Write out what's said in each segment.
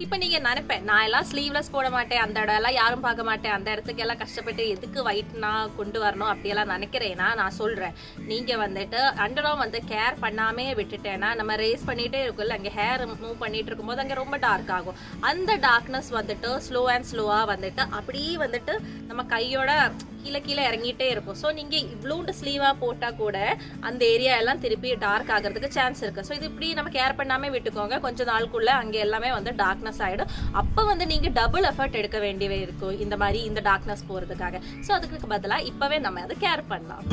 இப்போ நீங்க நினைப்பேன் நான் எல்லாம் ஸ்லீவ்லெஸ் போட மாட்டேன், அந்த இடம் எல்லாம் யாரும் பார்க்க மாட்டேன், அந்த இடத்துக்கு எல்லாம் கஷ்டப்பட்டு எதுக்கு ஒயிட்னா கொண்டு வரணும் அப்படியெல்லாம் நினைக்கிறேன்னா நான் சொல்றேன். நீங்க வந்துட்டு அண்டர்ஆர்ம் வந்து கேர் பண்ணாமே விட்டுட்டேன்னா நம்ம ரேஸ் பண்ணிட்டே இருக்கும்ல, அங்கே ஹேர் மூவ் பண்ணிட்டு இருக்கும்போது அங்கே ரொம்ப டார்க் ஆகும். அந்த டார்க்னஸ் வந்துட்டு ஸ்லோ அண்ட் ஸ்லோவா வந்துட்டு அப்படியே வந்துட்டு நம்ம கையோட கீழே கீழே இறங்கிட்டே இருக்கும். ஸோ நீங்க இவ்வளோண்டு ஸ்லீவா போட்டா கூட அந்த ஏரியா எல்லாம் திருப்பி டார்க் ஆகிறதுக்கு சான்ஸ் இருக்கு. ஸோ இது இப்படி நம்ம கேர் பண்ணாம விட்டுக்கோங்க, கொஞ்ச நாளுக்குள்ள அங்கே எல்லாமே வந்து டார்க்னஸ் ஆயிடும். அப்போ வந்து நீங்க டபுள் எஃபர்ட் எடுக்க வேண்டியவே இருக்கும் இந்த மாதிரி இந்த டார்க்னஸ் போறதுக்காக. ஸோ அதுக்கு பதிலாக இப்பவே நம்ம அதை கேர் பண்ணலாம்.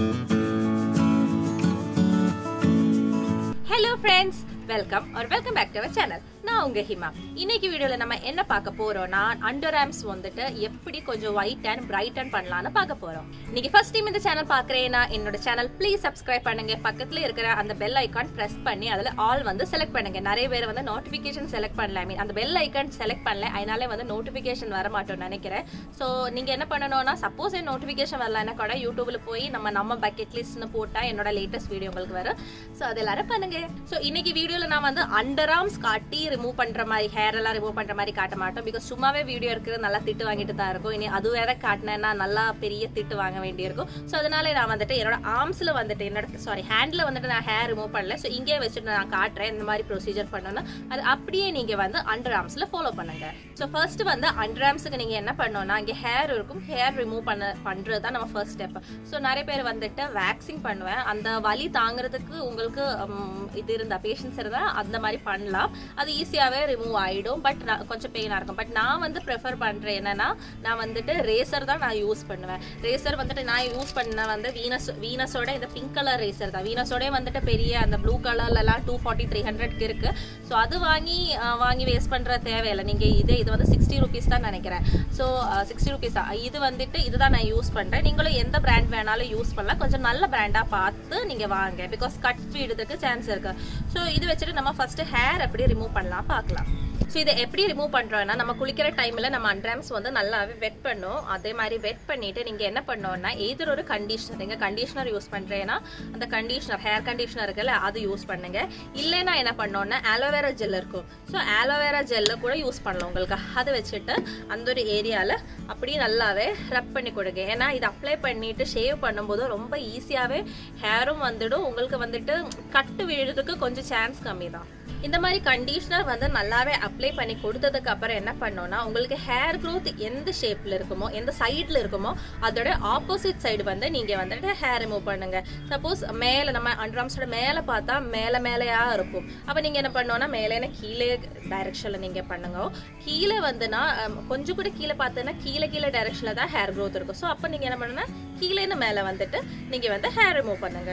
Hello friends, welcome back to our channel. நான் உங்க ஹிமா. இன்னைக்கு வீடியோல நம்ம என்ன பார்க்க போறோம்னா அண்டர்ஆர்ம்ஸ் வந்துட்டு எப்படி கொஞ்சம் ஒயிட் அண்ட் பிரைட்டன் பண்ணலாம்னு பார்க்க போறோம். இன்னைக்கு ஃபர்ஸ்ட் டைம் இந்த சேனல் பார்க்கறேன்னா என்னோட சேனல் ப்ளீஸ் சப்ஸ்கிரைப் பண்ணுங்க. பக்கத்துல இருக்கிற அந்த பெல் ஐகான் பிரஸ் பண்ணி அதுல ஆல் வந்து செலக்ட் பண்ணுங்க. நிறைய பேர் வந்து நோட்டிபிகேஷன் செலக்ட் பண்ணல, ஐ மீன் அந்த பெல் ஐகான் செலக்ட் பண்ணல, அதனால வந்து நோட்டிபிகேஷன் வர மாட்டோம்னு நினைக்கிறேன். ஸோ நீங்க என்ன பண்ணணும்னா சப்போஸ் நோட்டிபிகேஷன் வரலன்னா கூட யூடியூப்ல போய் நம்ம பக்கெட் லிஸ்ட்னு போட்டா என்னோட லேட்டஸ்ட் வீடியோ உங்களுக்கு வரும். ஸோ அது எல்லாரும் பண்ணுங்க. ஸோ இன்னைக்கு வீடியோல நான் வந்து அண்டர்ஆர்ம்ஸ் காட்டி ரிமூவ் பண்ற மாதிரி, ஹேர் எல்லாம் ரிமூவ் பண்ற மாதிரி காட்ட மாட்டோம். பிகாஸ் சும்மாவே வீடியோ இருக்கிறது நல்லா திட்டு வாங்கிட்டு தான் இருக்கும். இனி அது வேற காட்டினேன்னா நல்லா பெரிய திட்டு வாங்க வேண்டியிருக்கும். ஸோ அதனால நான் வந்துட்டு என்னோட ஆர்ம்ஸ்ல வந்துட்டு ஹேண்ட்ல வந்துட்டு நான் ஹேர் ரிமூவ் பண்ணல. ஸோ இங்கே வச்சுட்டு நான் காட்டுறேன் இந்த மாதிரி ப்ரொசீஜர் பண்ணணும்னா அது அப்படியே நீங்க வந்து அண்டர் ஆர்ம்ஸ்ல ஃபாலோ பண்ணுங்க. ஸோ ஃபர்ஸ்ட் வந்து அண்டர் ஆர்ம்ஸுக்கு நீங்க என்ன பண்ணணும்னா இங்கே ஹேர் இருக்கும், ஹேர் ரிமூவ் பண்றது தான் நம்ம ஃபர்ஸ்ட் ஸ்டெப். ஸோ நிறைய பேர் வந்துட்டு வேக்சிங் பண்ணுவேன், அந்த வலி தாங்கிறதுக்கு உங்களுக்கு இது இருந்தா பேஷன்ஸ் இருந்தா அந்த மாதிரி பண்ணலாம், அது ஈஸியாவே ரிமூவ் ஆயிடும். பட் கொஞ்சம் பெயினா இருக்கும். பட் நான் வந்து ப்ரிஃபர் பண்றேன் என்னன்னா நான் வந்துட்டு ரேசர் தான் நான் யூஸ் பண்ணுவேன். ரேசர் வந்துட்டு நான் யூஸ் பண்ண வந்து வீனஸோட இந்த பிங்க் கலர் ரேசர் தான். வீனஸோட வந்துட்டு பெரிய அந்த ப்ளூ கலர்ல எல்லாம் 240-300 இருக்கு. ஸோ அது வாங்கி வேஸ்ட் பண்ற தேவையில்லை. நீங்க இது வந்து 60 rupees தான் நினைக்கிறேன். ஸோ 60 rupees இது வந்துட்டு இதுதான் நான் யூஸ் பண்றேன். நீங்களும் எந்த பிராண்ட் வேணாலும் யூஸ் பண்ணலாம், கொஞ்சம் நல்ல பிராண்டா பார்த்து நீங்க வாங்க, பிகாஸ் கட் விடுறதுக்கு சான்ஸ் இருக்கு. ஸோ இது வச்சுட்டு நம்ம ஃபர்ஸ்ட் ஹேர் எப்படி ரிமூவ் பண்ணலாம் பார்க்கலாம். ஸோ இதை எப்படி ரிமூவ் பண்ணுறோன்னா நம்ம குளிக்கிற டைமில் நம்ம அண்டர்ஆர்ம்ஸ் வந்து நல்லாவே வெட் பண்ணும். அதே மாதிரி வெட் பண்ணிவிட்டு நீங்கள் என்ன பண்ணோன்னா எதிர் ஒரு கண்டிஷனர், நீங்கள் கண்டிஷனர் யூஸ் பண்ணுறேன்னா அந்த கண்டிஷனர் ஹேர் கண்டிஷனர் இருக்குல்ல அது யூஸ் பண்ணுங்க. இல்லைன்னா என்ன பண்ணோன்னா ஆலோவேரா ஜெல் இருக்கும். ஸோ ஆலோவேரா ஜெல்லை கூட யூஸ் பண்ணலாம் உங்களுக்கு. அதை வச்சுட்டு அந்த ஒரு ஏரியாவில் அப்படியே நல்லாவே ரப் பண்ணி கொடுங்க. ஏன்னா இது அப்ளை பண்ணிட்டு ஷேவ் பண்ணும்போது ரொம்ப ஈஸியாகவே ஹேரும் வந்துடும். உங்களுக்கு வந்துட்டு கட்டு விழுறதுக்கு கொஞ்சம் சான்ஸ் கம்மி தான். இந்த மாதிரி கண்டிஷனர் வந்து நல்லாவே அப்ளை பண்ணி கொடுத்ததுக்கு அப்புறம் என்ன பண்ணோம்னா உங்களுக்கு ஹேர் க்ரோத் எந்த ஷேப்ல இருக்குமோ எந்த சைட்ல இருக்குமோ அதோட ஆப்போசிட் சைடு வந்து நீங்க வந்துட்டு ஹேர் ரிமூவ் பண்ணுங்க. சப்போஸ் மேல நம்ம அண்டர்ஆர்ம்ஸோட மேல பார்த்தா மேலையா இருக்கும், அப்ப நீங்க என்ன பண்ணோம்னா மேலேன கீழே டைரக்ஷன்ல நீங்க பண்ணுங்க. கீழே வந்துன்னா கொஞ்சம் கூட கீழே பார்த்தோன்னா கீழே டைரக்ஷன்ல தான் ஹேர் க்ரோத் இருக்கும். ஸோ அப்ப நீங்க என்ன பண்ணணும்னா கீழேன்னு மேல வந்துட்டு நீங்க வந்து ஹேர் ரிமூவ் பண்ணுங்க.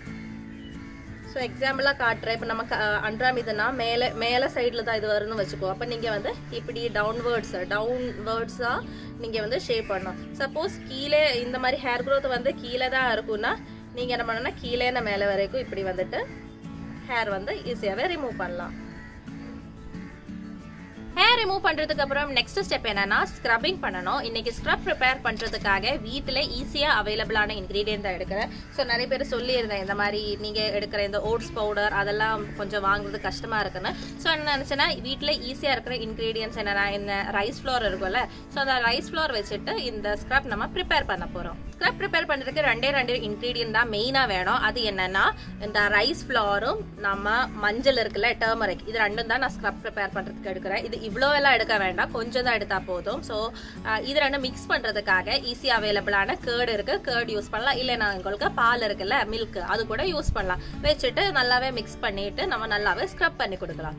ஸோ எக்ஸாம்பிளாக காட்டுறேன். இப்போ நம்ம அண்டர்ஆர்ம் இதுனா மேலே சைடில் தான் இது வரும்னு வச்சுக்கோ. அப்போ நீங்கள் வந்து இப்படி டவுன்வேர்ட்ஸாக நீங்கள் வந்து ஷேப் பண்ணணும். சப்போஸ் கீழே இந்த மாதிரி ஹேர் க்ரோத் வந்து கீழே தான் இருக்குன்னா நீங்கள் என்ன பண்ணணும்னா கீழேன்னு மேலே வரைக்கும் இப்படி வந்துட்டு ஹேர் வந்து ஈஸியாகவே ரிமூவ் பண்ணலாம். ஹேர் ரிமூவ் பண்றதுக்கு அப்புறம் நெக்ஸ்ட் ஸ்டெப் என்னன்னா ஸ்க்ரப்பிங் பண்ணணும். இன்னைக்கு ஸ்க்ரப் ப்ரிப்பேர் பண்றதுக்காக வீட்டில் ஈஸியா அவைலபிளான இன்கிரீடியன்ட் தான் எடுக்கிறேன். ஸோ நிறைய பேர் சொல்லியிருந்தேன் இந்த மாதிரி நீங்க எடுக்கிற இந்த ஓட்ஸ் பவுடர் அதெல்லாம் கொஞ்சம் வாங்குறது கஷ்டமா இருக்குன்னு. ஸோ என்ன நினைச்சேன்னா வீட்டில் ஈஸியா இருக்கிற இன்கிரீடியன்ஸ் என்னன்னா இந்த ரைஸ் ஃப்ளோர் இருக்கும்ல, ஸோ அந்த ரைஸ் ஃப்ளோர் வச்சுட்டு இந்த ஸ்க்ரப் நம்ம ப்ரிப்பேர் பண்ண போறோம். ஸ்க்ரப் ப்ரிப்பேர் பண்றதுக்கு ரெண்டே இன்கிரீடியன்ட் தான் மெயினா வேணும். அது என்னன்னா இந்த ரைஸ் ஃப்ளோரும் நம்ம மஞ்சள் இருக்குல்ல டர்மரிக், இது ரெண்டும் தான் நான் ஸ்க்ரப் ப்ரிப்பேர் பண்றதுக்கு எடுக்கிறேன். இது இவ்வளோ எல்லாம் எடுக்க வேண்டாம், கொஞ்சம் தான் எடுத்தா போதும். ஸோ இது ரெண்டும் மிக்ஸ் பண்றதுக்காக ஈஸி அவைலபிளான கேர்டு இருக்கு, கேர்டு யூஸ் பண்ணலாம். இல்லைன்னா உங்களுக்கு பால் இருக்குல்ல மில்க் அது கூட யூஸ் பண்ணலாம். வச்சுட்டு நல்லாவே மிக்ஸ் பண்ணிட்டு நம்ம நல்லாவே ஸ்க்ரப் பண்ணி கொடுக்கலாம்.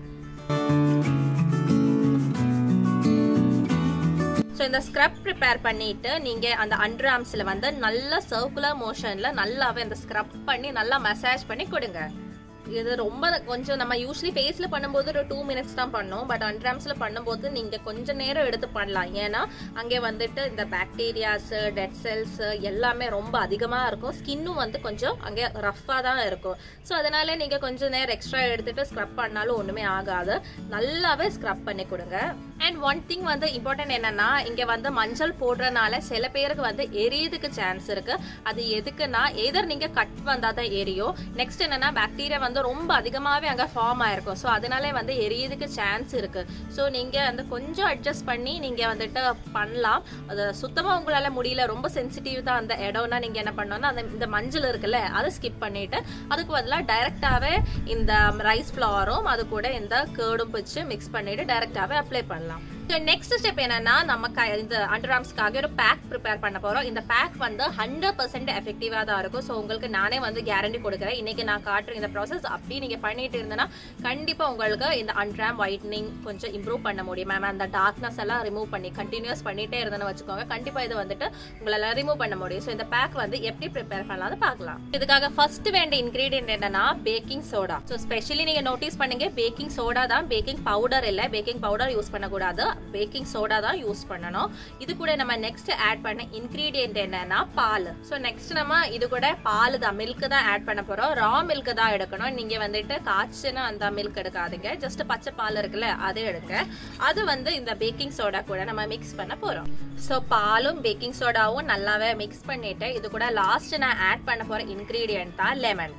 ஸோ இந்த ஸ்க்ரப் ப்ரிப்பேர் பண்ணிட்டு நீங்க அந்த அண்டர்ஆர்ம்ஸ்ல வந்து நல்ல சர்க்குலர் மோஷன்ல நல்லாவே அந்த ஸ்க்ரப் பண்ணி நல்லா மசாஜ் பண்ணி கொடுங்க. இது ரொம்ப கொஞ்சம் நம்ம யூஸ்வலி ஃபேஸ்ல பண்ணும்போது ஒரு 2 minutes தான் பண்ணோம். பட் அண்டர்ஆர்ம்ஸ்ல பண்ணும்போது நீங்க கொஞ்சம் நேரம் எடுத்து பண்ணலாம். ஏன்னா அங்கே வந்துட்டு இந்த பாக்டீரியாஸ் டெட் செல்ஸ் எல்லாமே ரொம்ப அதிகமா இருக்கும். ஸ்கின்னும் வந்து கொஞ்சம் அங்கே ரஃபா தான் இருக்கும். ஸோ அதனால நீங்க கொஞ்சம் நேரம் எக்ஸ்ட்ரா எடுத்துட்டு ஸ்க்ரப் பண்ணாலும் ஒண்ணுமே ஆகாது. நல்லாவே ஸ்க்ரப் பண்ணி கொடுங்க. அண்ட் ஒன் திங் வந்து இம்பார்ட்டன்ட் என்னன்னா இங்க வந்து மஞ்சள் போடுறதுனால சில பேருக்கு வந்து எரியதுக்கு சான்ஸ் இருக்கு. அது எதுக்குன்னா எதர் நீங்க கட் வந்தா தான் எரியும். நெக்ஸ்ட் என்னன்னா பாக்டீரியா வந்து வந்து ரொம்ப அதிகமாகவே அங்கே ஃபார்ம் ஆயிருக்கும். ஸோ அதனாலே வந்து எரியதுக்கு சான்ஸ் இருக்கு. ஸோ நீங்கள் வந்து கொஞ்சம் அட்ஜஸ்ட் பண்ணி நீங்கள் வந்துட்டு பண்ணலாம். அது சுத்தமாக உங்களால் முடியல, ரொம்ப சென்சிட்டிவ் தான் அந்த இடம்னா நீங்கள் என்ன பண்ணணும்னா அந்த இந்த மஞ்சள் இருக்குல்ல அதை ஸ்கிப் பண்ணிட்டு அதுக்கு பதிலாக டைரெக்டாகவே இந்த ரைஸ் ஃப்ளவரும் அது கூட இந்த கேர்டும் வச்சு மிக்ஸ் பண்ணிட்டு டைரெக்டாகவே அப்ளை பண்ணலாம். நெக்ஸ்ட் ஸ்டெப் என்னன்னா நம்ம இந்த அண்டர் ஆர்ம்ஸ்க்காக ஒரு பேக் ப்ரிப்பேர் பண்ண போறோம். இந்த பேக் வந்து 100% எஃபெக்டிவா தான் இருக்கும். ஸோ உங்களுக்கு நானே வந்து கேரண்டி கொடுக்குறேன். இன்னைக்கு நான் காட்டுற இந்த ப்ராசஸ் அப்படி நீங்க பண்ணிட்டு இருந்தேன்னா கண்டிப்பா உங்களுக்கு இந்த அண்டர்ஆர்ம் ஒயிட்னிங் கொஞ்சம் இம்ப்ரூவ் பண்ண முடியும். மேம் அந்த டார்க்னஸ் எல்லாம் ரிமூவ் பண்ணி கண்டினியூஸ் பண்ணிட்டே இருந்தேன்னு வச்சுக்கோங்க, கண்டிப்பா இது வந்துட்டு உங்களால ரிமூவ் பண்ண முடியும். ஸோ இந்த பேக் வந்து எப்படி ப்ரிப்பேர் பண்ணலாம்னு பார்க்கலாம். இதுக்காக ஃபர்ஸ்ட் வேண்டிய இன்கிரீடியன்ட் என்னன்னா பேக்கிங் சோடா. ஸோ ஸ்பெஷலி நீங்க நோட்டீஸ் பண்ணுங்க, பேக்கிங் சோடா தான், பேக்கிங் பவுடர் இல்ல. பேக்கிங் பவுடர் யூஸ் பண்ணக்கூடாது, பேக்கிங் சோடா தான் யூஸ் பண்ணணும். இது கூட நம்ம நெக்ஸ்ட் ஆட் பண்ண இன்கிரீடியன்ட் என்னன்னா பால். ஸோ நெக்ஸ்ட் நம்ம இது கூட பால் தான், மில்க் தான் ஆட் பண்ண போறோம். ரா மில்க் தான் எடுக்கணும். நீங்க வந்துட்டு காய்ச்சின அந்த மில்க் எடுக்காதீங்க, ஜஸ்ட் பச்சை பால் இருக்குல்ல அதை எடுங்க. அது வந்து இந்த பேக்கிங் சோடா கூட நம்ம மிக்ஸ் பண்ண போறோம். ஸோ பாலும் பேக்கிங் சோடாவும் நல்லாவே மிக்ஸ் பண்ணிட்டு இது கூட லாஸ்ட் நான் ஆட் பண்ண போற இன்கிரீடியன்ட் தான் லெமன்.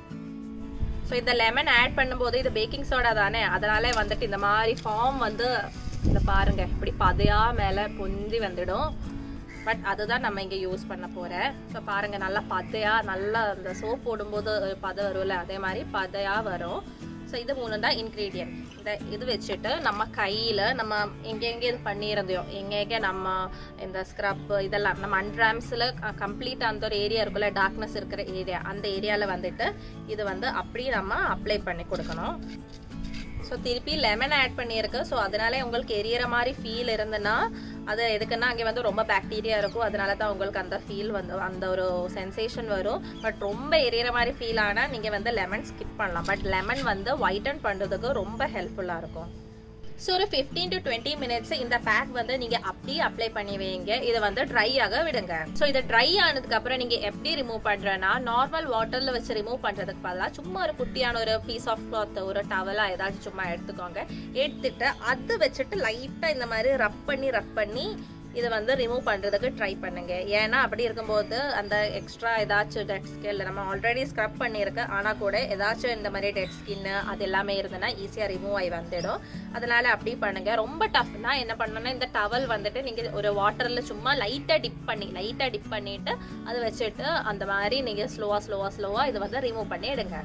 ஸோ இந்த லெமன் ஆட் பண்ணும்போது இது பேக்கிங் சோடா தானே, அதனால வந்துட்டு இந்த மாதிரி ஃபார்ம் வந்து இந்த பாருங்க இப்படி பதையா மேல பொந்தி வந்துடும். பட் அதுதான் நம்ம இங்க யூஸ் பண்ண போறேன். ஸோ பாருங்க நல்லா பதையா, நல்லா இந்த சோப் போடும்போது பதை வரும்ல அதே மாதிரி பதையா வரும். ஸோ இது 3 தான் இன்க்ரீடியன்ட். இந்த இது வச்சுட்டு நம்ம கையில் நம்ம எங்கெங்கே இது பண்ணியிருந்தோம், எங்கெங்கே நம்ம இந்த ஸ்க்ரப் இதெல்லாம் நம்ம அண்டர்ஆர்ம்ஸில் கம்ப்ளீட்டாக அந்த ஒரு ஏரியா இருக்குல்ல டார்க்னஸ் இருக்கிற ஏரியா, அந்த ஏரியாவில் வந்துட்டு இது வந்து அப்படியே நம்ம அப்ளை பண்ணி கொடுக்கணும். ஸோ திருப்பி லெமன் ஆட் பண்ணியிருக்கு. ஸோ அதனால உங்களுக்கு எரியற மாதிரி ஃபீல் இருந்ததுன்னா அது எதுக்குன்னா அங்கே வந்து ரொம்ப பாக்டீரியா இருக்கும், அதனால தான் உங்களுக்கு அந்த ஃபீல் வந்து அந்த ஒரு சென்சேஷன் வரும். பட் ரொம்ப எரியற மாதிரி ஃபீல் ஆனால் நீங்கள் வந்து லெமன் ஸ்கிப் பண்ணலாம். பட் லெமன் வந்து ஒயிட்டன் பண்ணுறதுக்கு ரொம்ப ஹெல்ப்ஃபுல்லாக இருக்கும். ஸோ ஒரு 15 to 20 மினிட்ஸ் இந்த பேக் வந்து நீங்கள் அப்படியே அப்ளை பண்ணி வைங்க. இதை வந்து ட்ரை ஆக விடுங்க. ஸோ இதை ட்ரை ஆனதுக்கு அப்புறம் நீங்கள் எப்படி ரிமூவ் பண்ணுறேன்னா நார்மல் வாட்டரில் வச்சு ரிமூவ் பண்ணுறதுக்கு பதிலாக சும்மா ஒரு குட்டியான ஒரு பீஸ் ஆஃப் கிளாத், ஒரு டவலாக ஏதாச்சும் சும்மா எடுத்துக்கோங்க. எடுத்துட்டு அது வச்சுட்டு லைட்டாக இந்த மாதிரி ரப் பண்ணி இதை வந்து ரிமூவ் பண்ணுறதுக்கு ட்ரை பண்ணுங்க. ஏன்னா அப்படி இருக்கும்போது அந்த எக்ஸ்ட்ரா ஏதாச்சும் டெட் ஸ்கின் நம்ம ஆல்ரெடி ஸ்க்ரப் பண்ணியிருக்கேன் ஆனால் கூட ஏதாச்சும் இந்த மாதிரி டெட் ஸ்கின்னு அது எல்லாமே இருந்ததுன்னா ஈஸியாக ரிமூவ் ஆகி வந்துடும். அதனால அப்படி பண்ணுங்க. ரொம்ப டஃப்னா என்ன பண்ணணும்னா இந்த டவல் வந்துட்டு நீங்கள் ஒரு வாட்டரில் சும்மா லைட்டாக டிப் பண்ணிட்டு அதை வச்சுட்டு அந்த மாதிரி நீங்கள் ஸ்லோவாக இதை வந்து ரிமூவ் பண்ணி எடுங்க.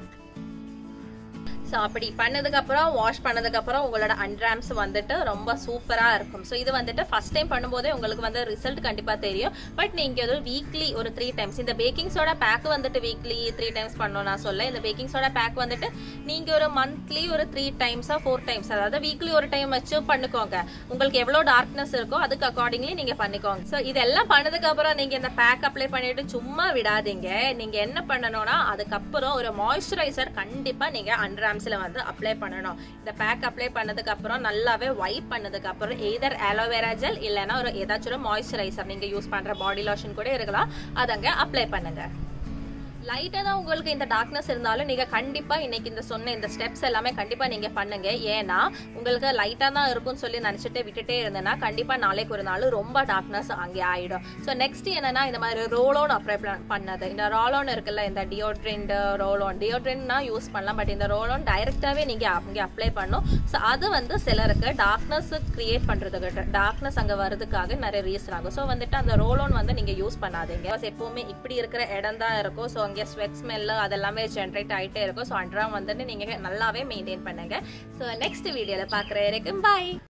ஸோ அப்படி பண்ணதுக்கப்புறம் வாஷ் பண்ணதுக்கப்புறம் உங்களோட அண்டர்ஆர்ம்ஸ் வந்துட்டு ரொம்ப சூப்பராக இருக்கும். ஸோ இது வந்துட்டு ஃபர்ஸ்ட் டைம் பண்ணும்போதே உங்களுக்கு வந்து ரிசல்ட் கண்டிப்பாக தெரியும். பட் நீங்கள் ஒரு வீக்லி ஒரு 3 டைம்ஸ் இந்த பேக்கிங் சோடா பேக் வந்துட்டு வீக்லி 3 டைம்ஸ் பண்ணணும் நான் சொல்ல. இந்த பேக்கிங் சோடா பேக் வந்துட்டு நீங்கள் ஒரு மந்த்லி ஒரு 3 டைம்ஸாக 4 டைம்ஸ், அதாவது வீக்லி ஒரு டைம் வச்சு பண்ணிக்கோங்க. உங்களுக்கு எவ்வளோ டார்க்னஸ் இருக்கோ அதுக்கு அக்கார்டிங்லி நீங்கள் பண்ணிக்கோங்க. ஸோ இதெல்லாம் பண்ணதுக்கப்புறம் நீங்கள் இந்த பேக் அப்ளை பண்ணிட்டு சும்மா விடாதீங்க. நீங்கள் என்ன பண்ணணும்னா அதுக்கப்புறம் ஒரு மாய்ஸ்சரைசர் கண்டிப்பாக நீங்கள் அண்டர்ஆர்ம்ஸ் வந்து அப்ளை பண்ணணும். இந்த பேக் அப்ளை பண்ணதுக்கு அப்புறம் நல்லாவே வைப் பண்ணதுக்கு அப்புறம் எய்தர் ஆலோவேரா ஜெல் இல்லைன்னா ஒரு ஏதாச்சும் ஒரு மாய்ஸ்சரைசர் நீங்க யூஸ் பண்ற பாடி லோஷன் கூட இருக்கலாம், அதங்க அப்ளை பண்ணுங்க. லைட்டாக தான் உங்களுக்கு இந்த டார்க்னஸ் இருந்தாலும் நீங்கள் கண்டிப்பாக இன்னைக்கு இந்த சொன்ன இந்த ஸ்டெப்ஸ் எல்லாமே கண்டிப்பாக நீங்கள் பண்ணுங்க. ஏன்னா உங்களுக்கு லைட்டாக தான் இருக்கும்னு சொல்லி நினச்சிட்டு விட்டுட்டே இருந்தேன்னா கண்டிப்பாக நாளைக்கு ஒரு நாள் ரொம்ப டார்க்னஸ் அங்கே ஆகிடும். ஸோ நெக்ஸ்ட் என்னன்னா இந்த மாதிரி ரோலோன் அப்ளை பண்ணது, இந்த ரோலோன் இருக்குல்ல இந்த டியோட்ரெண்ட்னா யூஸ் பண்ணலாம். பட் இந்த ரோலோன் டைரெக்டாகவே நீங்கள் அங்கே அப்ளை பண்ணணும். ஸோ அது வந்து சிலருக்கு டார்க்னஸ் கிரியேட் பண்ணுறதுக்கு டார்க்னஸ் அங்கே வரதுக்காக நிறைய ரீசன் ஆகும். ஸோ வந்துட்டு அந்த ரோலோன் வந்து நீங்கள் யூஸ் பண்ணாதீங்க. எப்போவுமே இப்படி இருக்கிற இடம் தான் இருக்கும். ஸோ இங்கே ஸ்வெட் ஸ்மெல் அதெல்லாமே ஜென்ரேட் ஆகிட்டே இருக்கும். ஸோ அண்டர்ஆர்ம் வந்துட்டு நீங்கள் நல்லாவே மெயின்டைன் பண்ணுங்க. ஸோ நெக்ஸ்ட் வீடியோவில் பார்க்குற வரைக்கும் பாய்.